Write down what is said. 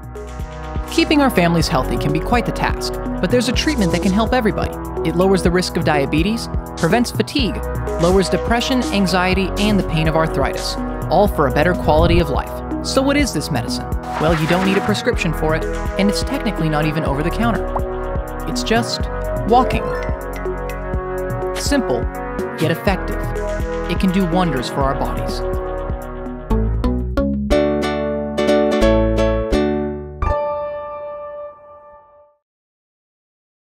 Keeping our families healthy can be quite the task, but there's a treatment that can help everybody. It lowers the risk of diabetes, prevents fatigue, lowers depression, anxiety, and the pain of arthritis, all for a better quality of life. So what is this medicine? Well, you don't need a prescription for it, and it's technically not even over the counter. It's just walking. Simple, yet effective. It can do wonders for our bodies.